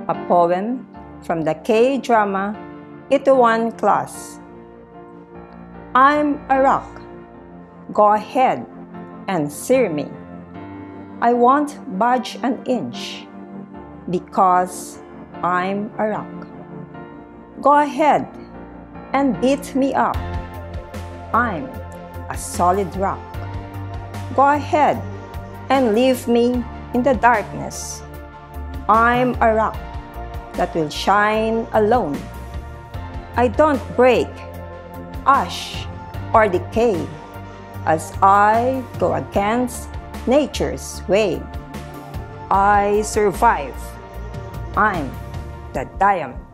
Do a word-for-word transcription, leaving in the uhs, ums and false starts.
A poem from the K-drama Itaewon Class. I'm a rock. Go ahead and sear me. I won't budge an inch because I'm a rock. Go ahead and beat me up. I'm a solid rock. Go ahead and leave me in the darkness. I'm a rock that will shine alone. I don't break, ash, or decay as I go against nature's way. I survive. I'm the diamond.